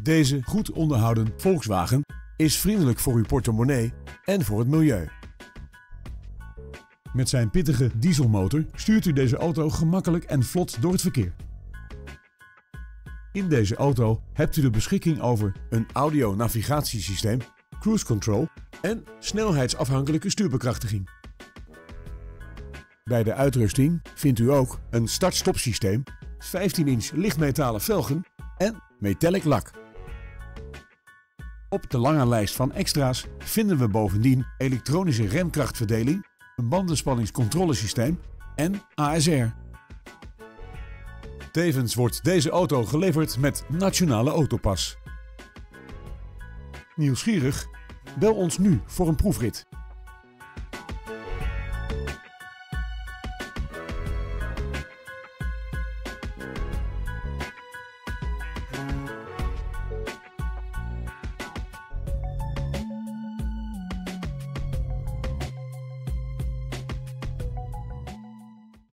Deze goed onderhouden Volkswagen is vriendelijk voor uw portemonnee en voor het milieu. Met zijn pittige dieselmotor stuurt u deze auto gemakkelijk en vlot door het verkeer. In deze auto hebt u de beschikking over een audio-navigatiesysteem, cruise control en snelheidsafhankelijke stuurbekrachtiging. Bij de uitrusting vindt u ook een start-stop systeem, 15-inch lichtmetalen velgen en metallic lak. Op de lange lijst van extra's vinden we bovendien elektronische remkrachtverdeling, een bandenspanningscontrolesysteem en ASR. Tevens wordt deze auto geleverd met Nationale Autopas. Nieuwsgierig? Bel ons nu voor een proefrit.